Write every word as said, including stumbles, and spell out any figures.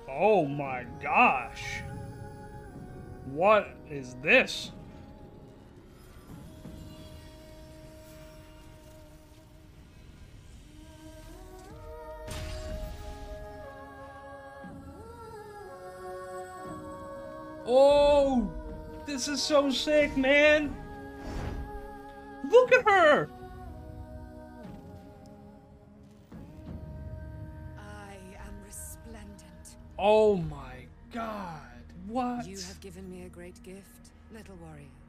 Oh my gosh. What is this? Oh, this is so sick, man. Look at her. I am resplendent. Oh my God. What? You have given me a great gift, little warrior.